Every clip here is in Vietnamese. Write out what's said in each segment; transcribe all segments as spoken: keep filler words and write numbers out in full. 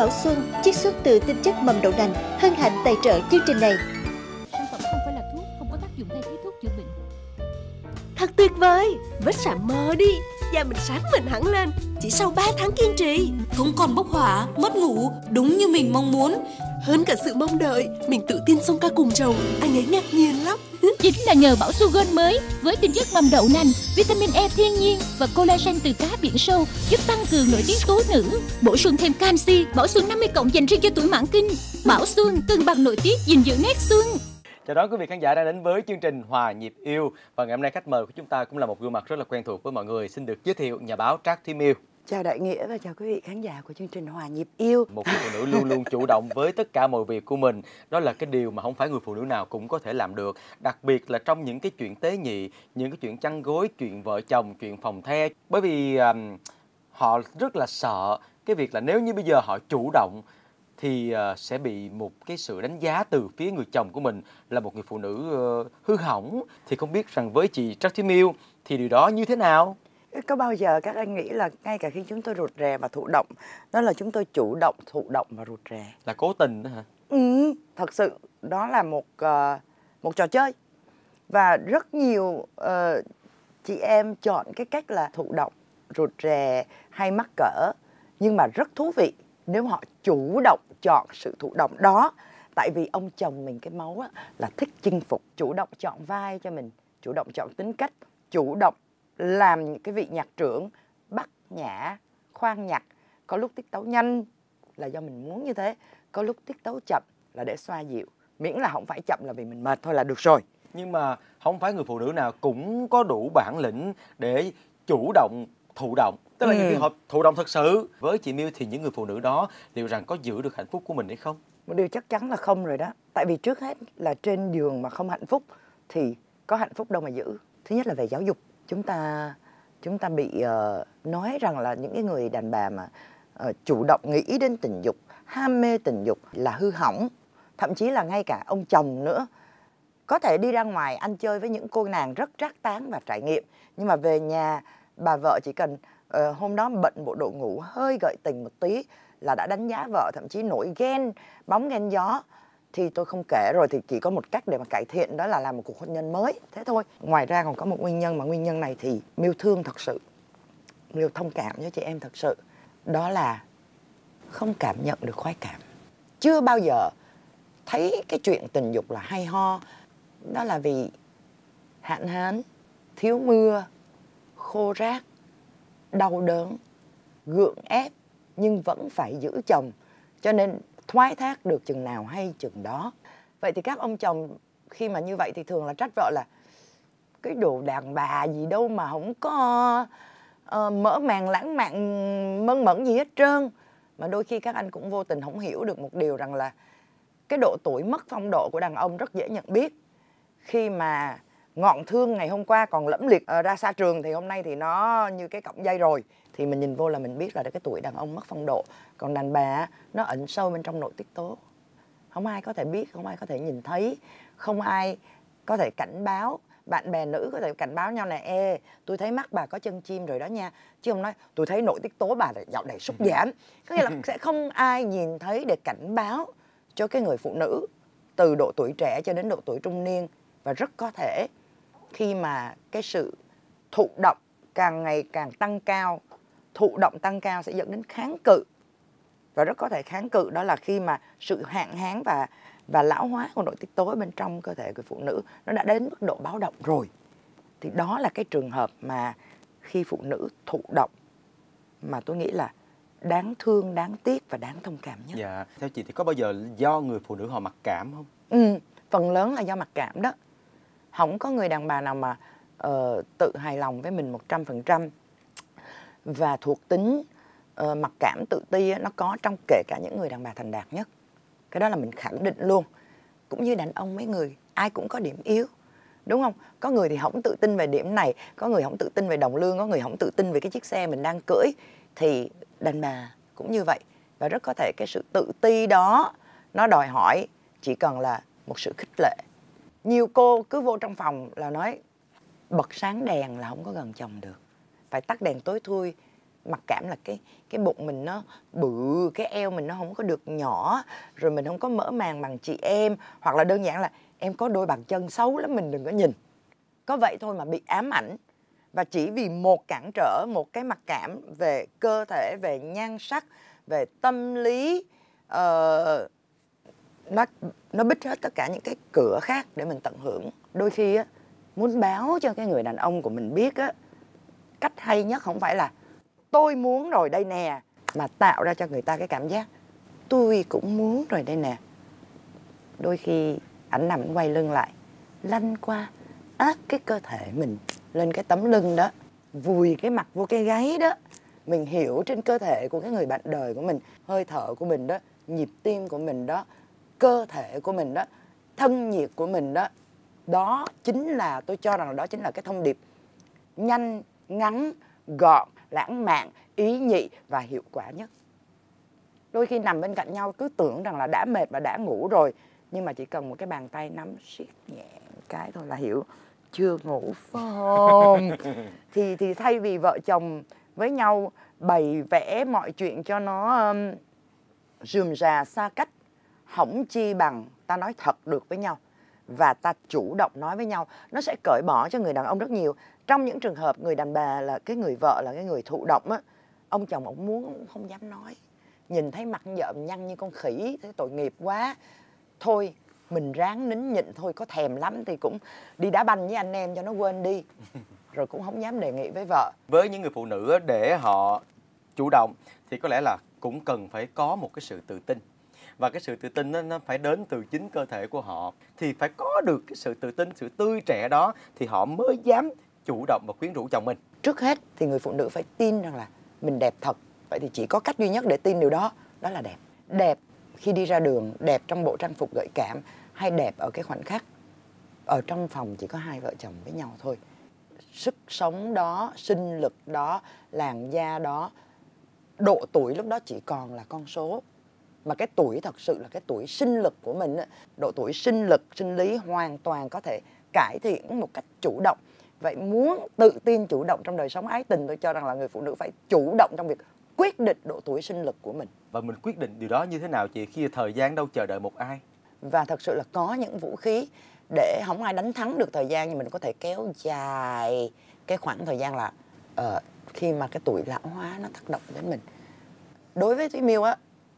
Bảo Xuân, chiết xuất từ tinh chất mầm đậu nành, hân hạnh tài trợ chương trình này. Sản phẩm không phải là thuốc, không có tác dụng thay thế thuốc chữa bệnh. Thật tuyệt vời, vết sạm mờ đi, da mình sáng mình hẳn lên, chỉ sau ba tháng kiên trì. Không còn bốc hỏa, mất ngủ, đúng như mình mong muốn. Hơn cả sự mong đợi, mình tự tin xông ca cùng chồng, anh ấy ngạc nhiên lắm. Chính là nhờ Bảo Sugar mới với tinh chất mầm đậu nành, vitamin E thiên nhiên và collagen từ cá biển sâu giúp tăng cường nội tiết tố nữ, bổ sung thêm canxi. Bảo Xuân năm mươi cộng dành riêng cho tuổi mãn kinh. Bảo Xuân cân bằng nội tiết, gìn giữ nét xuân. Chào đón quý vị khán giả đang đến với chương trình Hòa Nhịp Yêu. Và ngày hôm nay khách mời của chúng ta cũng là một gương mặt rất là quen thuộc với mọi người. Xin được giới thiệu nhà báo Trác Thúy Miêu. Chào Đại Nghĩa và chào quý vị khán giả của chương trình Hòa Nhịp Yêu. Một người phụ nữ luôn luôn chủ động với tất cả mọi việc của mình. Đó là cái điều mà không phải người phụ nữ nào cũng có thể làm được. Đặc biệt là trong những cái chuyện tế nhị, những cái chuyện chăn gối, chuyện vợ chồng, chuyện phòng the. Bởi vì um, họ rất là sợ cái việc là nếu như bây giờ họ chủ động thì uh, sẽ bị một cái sự đánh giá từ phía người chồng của mình là một người phụ nữ uh, hư hỏng. Thì không biết rằng với chị Trác Thúy Miêu thì điều đó như thế nào? Có bao giờ các anh nghĩ là ngay cả khi chúng tôi rụt rè và thụ động, đó là chúng tôi chủ động, thụ động và rụt rè? Là cố tình đó hả? Ừ, thật sự đó là một uh, một trò chơi. Và rất nhiều uh, chị em chọn cái cách là thụ động, rụt rè hay mắc cỡ. Nhưng mà rất thú vị nếu họ chủ động chọn sự thụ động đó. Tại vì ông chồng mình cái máu á, là thích chinh phục, chủ động chọn vai cho mình, chủ động chọn tính cách, chủ động làm những cái vị nhạc trưởng bắt nhả, khoan nhạc. Có lúc tiết tấu nhanh là do mình muốn như thế, có lúc tiết tấu chậm là để xoa dịu. Miễn là không phải chậm là vì mình mệt thôi là được rồi. Nhưng mà không phải người phụ nữ nào cũng có đủ bản lĩnh để chủ động thụ động. Tức là ừ. những khi họ thụ động thật sự. Với chị Miêu thì những người phụ nữ đó liệu rằng có giữ được hạnh phúc của mình hay không? Một điều chắc chắn là không rồi đó. Tại vì trước hết là trên giường mà không hạnh phúc thì có hạnh phúc đâu mà giữ. Thứ nhất là về giáo dục. Chúng ta chúng ta bị uh, nói rằng là những cái người đàn bà mà uh, chủ động nghĩ đến tình dục, ham mê tình dục là hư hỏng. Thậm chí là ngay cả ông chồng nữa. Có thể đi ra ngoài ăn chơi với những cô nàng rất trác táng và trải nghiệm. Nhưng mà về nhà bà vợ chỉ cần uh, hôm đó bận bộ đồ ngủ hơi gợi tình một tí là đã đánh giá vợ, thậm chí nổi ghen, bóng ghen gió. Thì tôi không kể rồi, thì chỉ có một cách để mà cải thiện, đó là làm một cuộc hôn nhân mới, thế thôi. Ngoài ra còn có một nguyên nhân, mà nguyên nhân này thì Miêu thương thật sự, Miêu thông cảm với chị em thật sự. Đó là không cảm nhận được khoái cảm. Chưa bao giờ thấy cái chuyện tình dục là hay ho. Đó là vì hạn hán, thiếu mưa, khô rác, đau đớn, gượng ép nhưng vẫn phải giữ chồng. Cho nên thoái thác được chừng nào hay chừng đó. Vậy thì các ông chồng khi mà như vậy thì thường là trách vợ là cái đồ đàn bà gì đâu mà không có uh, mở màn lãng mạn mơn mởn gì hết trơn. Mà đôi khi các anh cũng vô tình không hiểu được một điều rằng là cái độ tuổi mất phong độ của đàn ông rất dễ nhận biết. Khi mà ngọn thương ngày hôm qua còn lẫm liệt uh, ra xa trường thì hôm nay thì nó như cái cọng dây rồi. Thì mình nhìn vô là mình biết là cái tuổi đàn ông mất phong độ. Còn đàn bà nó ẩn sâu bên trong nội tiết tố. Không ai có thể biết, không ai có thể nhìn thấy, không ai có thể cảnh báo. Bạn bè nữ có thể cảnh báo nhau này: ê, tôi thấy mắt bà có chân chim rồi đó nha. Chứ không nói tôi thấy nội tiết tố bà dạo này sút giảm. Có nghĩa là sẽ không ai nhìn thấy để cảnh báo cho cái người phụ nữ từ độ tuổi trẻ cho đến độ tuổi trung niên. Và rất có thể khi mà cái sự thụ động càng ngày càng tăng cao, thụ động tăng cao sẽ dẫn đến kháng cự. Và rất có thể kháng cự đó là khi mà sự hạn hán và, và lão hóa của nội tiết tố bên trong cơ thể của phụ nữ nó đã đến mức độ báo động rồi. Thì đó là cái trường hợp mà khi phụ nữ thụ động mà tôi nghĩ là đáng thương, đáng tiếc và đáng thông cảm nhất. Dạ, theo chị thì có bao giờ do người phụ nữ họ mặc cảm không? Ừ, phần lớn là do mặc cảm đó. Không có người đàn bà nào mà uh, tự hài lòng với mình một trăm phần trăm. Và thuộc tính uh, mặc cảm tự ti nó có trong kể cả những người đàn bà thành đạt nhất. Cái đó là mình khẳng định luôn. Cũng như đàn ông mấy người, ai cũng có điểm yếu, đúng không? Có người thì không tự tin về điểm này, có người không tự tin về đồng lương, có người không tự tin về cái chiếc xe mình đang cưỡi. Thì đàn bà cũng như vậy. Và rất có thể cái sự tự ti đó nó đòi hỏi chỉ cần là một sự khích lệ. Nhiều cô cứ vô trong phòng là nói bật sáng đèn là không có gần chồng được, phải tắt đèn tối thui mặc cảm là cái cái bụng mình nó bự, cái eo mình nó không có được nhỏ, rồi mình không có mỡ màng bằng chị em, hoặc là đơn giản là em có đôi bàn chân xấu lắm mình đừng có nhìn. Có vậy thôi mà bị ám ảnh. Và chỉ vì một cản trở, một cái mặc cảm về cơ thể, về nhan sắc, về tâm lý, uh, nó nó bít hết tất cả những cái cửa khác để mình tận hưởng. Đôi khi á, muốn báo cho cái người đàn ông của mình biết á, cách hay nhất không phải là tôi muốn rồi đây nè, mà tạo ra cho người ta cái cảm giác tôi cũng muốn rồi đây nè. Đôi khi ảnh nằm quay lưng lại, lăn qua áp cái cơ thể mình lên cái tấm lưng đó, vùi cái mặt vô cái gáy đó. Mình hiểu trên cơ thể của cái người bạn đời của mình, hơi thở của mình đó, nhịp tim của mình đó, cơ thể của mình đó, thân nhiệt của mình đó. Đó chính là, tôi cho rằng đó chính là cái thông điệp nhanh, ngắn, gọn, lãng mạn, ý nhị và hiệu quả nhất. Đôi khi nằm bên cạnh nhau cứ tưởng rằng là đã mệt và đã ngủ rồi, nhưng mà chỉ cần một cái bàn tay nắm siết nhẹ cái thôi là hiểu chưa ngủ phải không? thì thì thay vì vợ chồng với nhau bày vẽ mọi chuyện cho nó um, rườm rà xa cách, hỏng chi bằng ta nói thật được với nhau và ta chủ động nói với nhau. Nó sẽ cởi bỏ cho người đàn ông rất nhiều. Trong những trường hợp người đàn bà là cái người vợ là cái người thụ động á, ông chồng ông muốn ông không dám nói, nhìn thấy mặt vợ nhăn như con khỉ, thấy tội nghiệp quá, thôi mình ráng nín nhịn thôi, có thèm lắm thì cũng đi đá banh với anh em cho nó quên đi, rồi cũng không dám đề nghị với vợ. Với những người phụ nữ để họ chủ động thì có lẽ là cũng cần phải có một cái sự tự tin. Và cái sự tự tin đó, nó phải đến từ chính cơ thể của họ. Thì phải có được cái sự tự tin, sự tươi trẻ đó thì họ mới dám chủ động và quyến rũ chồng mình. Trước hết thì người phụ nữ phải tin rằng là mình đẹp thật. Vậy thì chỉ có cách duy nhất để tin điều đó, đó là đẹp. Đẹp khi đi ra đường, đẹp trong bộ trang phục gợi cảm, hay đẹp ở cái khoảnh khắc ở trong phòng chỉ có hai vợ chồng với nhau thôi. Sức sống đó, sinh lực đó, làn da đó, độ tuổi lúc đó chỉ còn là con số. Mà cái tuổi thật sự là cái tuổi sinh lực của mình, độ tuổi sinh lực, sinh lý hoàn toàn có thể cải thiện một cách chủ động. Vậy muốn tự tin chủ động trong đời sống ái tình, tôi cho rằng là người phụ nữ phải chủ động trong việc quyết định độ tuổi sinh lực của mình. Và mình quyết định điều đó như thế nào chị, khi thời gian đâu chờ đợi một ai? Và thật sự là có những vũ khí để không ai đánh thắng được thời gian, nhưng mình có thể kéo dài cái khoảng thời gian là uh, khi mà cái tuổi lão hóa nó tác động đến mình. Đối với Thúy Miêu á,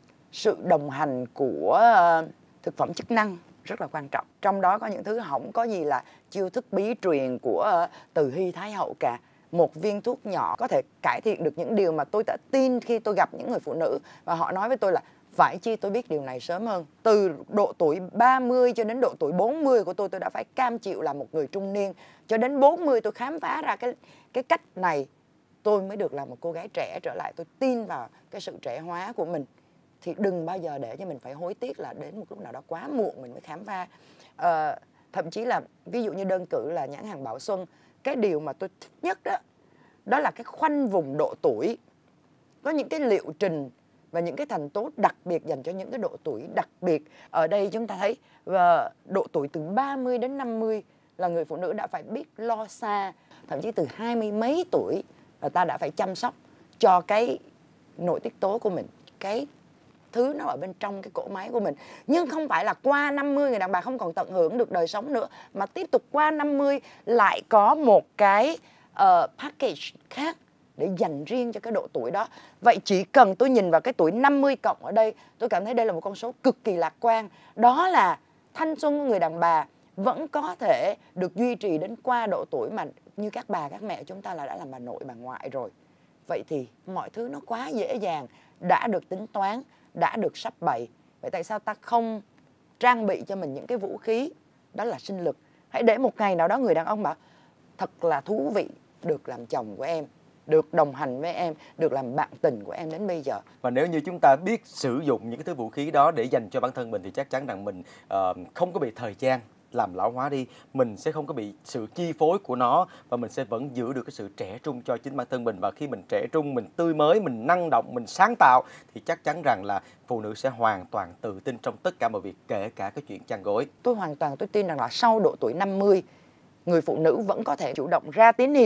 sự đồng hành của uh, thực phẩm chức năng rất là quan trọng. Trong đó có những thứ không có gì là chiêu thức bí truyền của uh, Từ Hy Thái Hậu cả. Một viên thuốc nhỏ có thể cải thiện được những điều mà tôi đã tin khi tôi gặp những người phụ nữ. Và họ nói với tôi là phải chi tôi biết điều này sớm hơn. Từ độ tuổi ba mươi cho đến độ tuổi bốn mươi của tôi, tôi đã phải cam chịu là một người trung niên. Cho đến bốn mươi tôi khám phá ra cái, cái cách này, tôi mới được là một cô gái trẻ trở lại. Tôi tin vào cái sự trẻ hóa của mình. Thì đừng bao giờ để cho mình phải hối tiếc là đến một lúc nào đó quá muộn mình mới khám phá. À, thậm chí là ví dụ như đơn cử là nhãn hàng Bảo Xuân, cái điều mà tôi thích nhất đó, đó là cái khoanh vùng độ tuổi. Có những cái liệu trình và những cái thành tố đặc biệt dành cho những cái độ tuổi đặc biệt. Ở đây chúng ta thấy và độ tuổi từ ba mươi đến năm mươi là người phụ nữ đã phải biết lo xa. Thậm chí từ hai mươi mấy tuổi là ta đã phải chăm sóc cho cái nội tiết tố của mình, cái thứ nó ở bên trong cái cỗ máy của mình. Nhưng không phải là qua năm mươi người đàn bà không còn tận hưởng được đời sống nữa, mà tiếp tục qua năm mươi lại có một cái uh, package khác để dành riêng cho cái độ tuổi đó. Vậy chỉ cần tôi nhìn vào cái tuổi năm mươi cộng ở đây, tôi cảm thấy đây là một con số cực kỳ lạc quan. Đó là thanh xuân của người đàn bà vẫn có thể được duy trì đến qua độ tuổi mà như các bà, các mẹ chúng ta là đã làm bà nội, bà ngoại rồi. Vậy thì mọi thứ nó quá dễ dàng, đã được tính toán, đã được sắp bày. Vậy tại sao ta không trang bị cho mình những cái vũ khí, đó là sinh lực. Hãy để một ngày nào đó người đàn ông bảo thật là thú vị được làm chồng của em, được đồng hành với em, được làm bạn tình của em đến bây giờ. Và nếu như chúng ta biết sử dụng những cái thứ vũ khí đó để dành cho bản thân mình thì chắc chắn rằng mình uh, không có bị thời gian làm lão hóa đi, mình sẽ không có bị sự chi phối của nó, và mình sẽ vẫn giữ được cái sự trẻ trung cho chính bản thân mình. Và khi mình trẻ trung, mình tươi mới, mình năng động, mình sáng tạo thì chắc chắn rằng là phụ nữ sẽ hoàn toàn tự tin trong tất cả mọi việc, kể cả cái chuyện chăn gối. Tôi hoàn toàn tôi tin rằng là sau độ tuổi năm mươi, người phụ nữ vẫn có thể chủ động ra tín hiệu,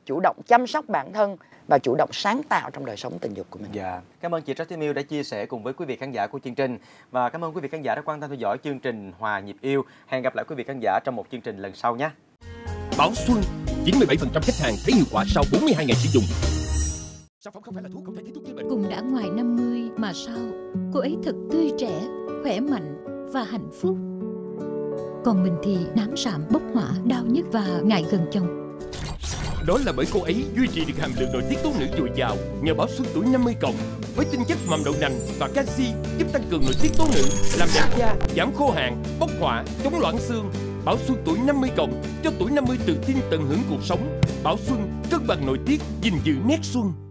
chủ động chăm sóc bản thân và chủ động sáng tạo trong đời sống tình dục của mình. Dạ, cảm ơn chị Trác Thiên Miêu đã chia sẻ cùng với quý vị khán giả của chương trình, và cảm ơn quý vị khán giả đã quan tâm theo dõi chương trình Hòa Nhịp Yêu. Hẹn gặp lại quý vị khán giả trong một chương trình lần sau nhé. Bảo Xuân, chín mươi bảy phần trăm khách hàng thấy hiệu quả sau bốn mươi hai ngày sử dụng. Sản phẩm không phải là thuốc, không thể kết thúc chữa bệnh. Cùng đã ngoài năm mươi mà sao cô ấy thật tươi trẻ, khỏe mạnh và hạnh phúc. Còn mình thì nám sạm, bốc hỏa, đau nhức và ngại gần chồng. Đó là bởi cô ấy duy trì được hàm lượng nội tiết tố nữ dồi dào nhờ Bảo Xuân tuổi năm mươi cộng với tinh chất mầm đậu nành và canxi giúp tăng cường nội tiết tố nữ, làm đẹp da, giảm khô hạn, bốc hỏa, chống loãng xương. Bảo Xuân tuổi năm mươi cộng cho tuổi năm mươi tự tin tận hưởng cuộc sống. Bảo Xuân cân bằng nội tiết, gìn giữ nét xuân.